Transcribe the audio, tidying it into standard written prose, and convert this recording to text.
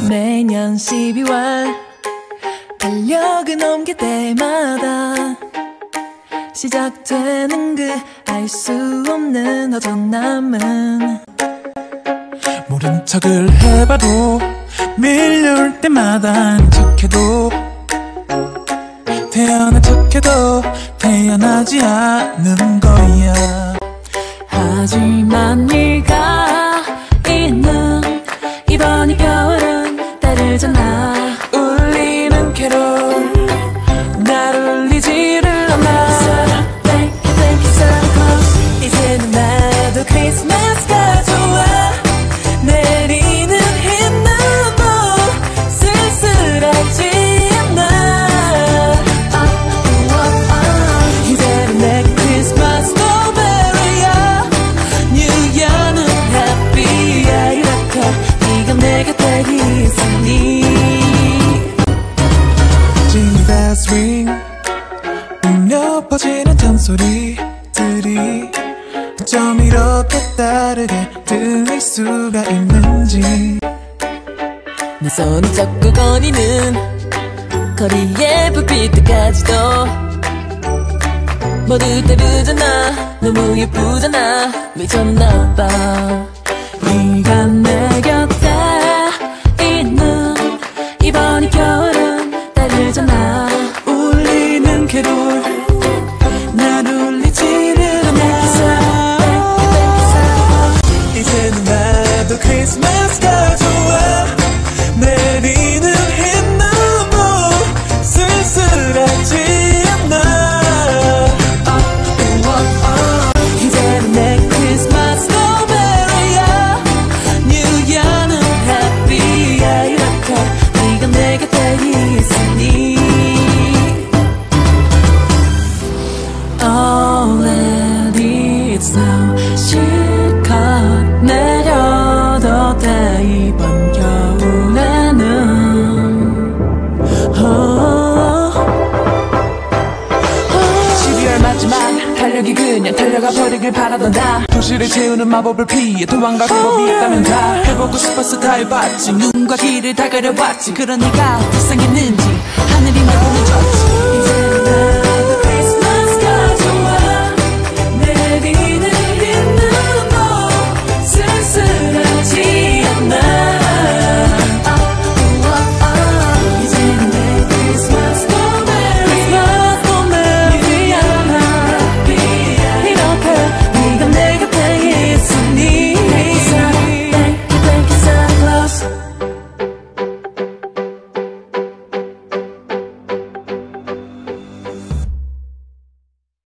매년 12월 달력을 넘길 때마다 시작되는 그 알 수 없는 허전함은 모른 척을 해봐도 밀려올 때마다 척해도 태어난 척해도 태어나지 않는 거야. 하지만 네가 있는 이번 이 겨울은 다르잖아. 울리는 캐롤 날 울리지를 않아. 이제는 나도 크리스마스가 좋아. 내리는 흰눈도 쓸쓸하지 않아. 이제는 내 크리스마스도 메리야. 뉴이어는 해피야. 이렇게 네가 내 곁에 있으니. Jingle bells ring 울려 퍼지는 잔소리들이 어쩜 이렇게 다르게 들릴 수가 있는지. 내 손을 잡고 거니는 거리의 불빛들까지도 모두 다르잖아. 너무 예쁘잖아. 미쳤나봐. 네가 내 곁에 있는 이번 이 겨울은 다르잖아. 울리는 캐롤 날 울리지를 않아. 이제는 나도 크리스마스가 좋아. 내리는 흰눈도 쓸쓸하지 않아. 이제는 내 크리스마스도 메리야. 뉴이어는 해피야. 이렇게 네가 내 곁에 있으니. Oh let it snow. 실컷 내려도 돼 이번 겨울에는. 12월 마지막 달력이 그냥 달려가 버리길 바라던 나. 도시를 채우는 마법을 피해 도망갈 방법이 있다면 다 해보고 싶어서 다 해봤지. 눈과 귀를 다 가려봤지. 그런 네가 불쌍했는지 하늘이 날 보내줬지.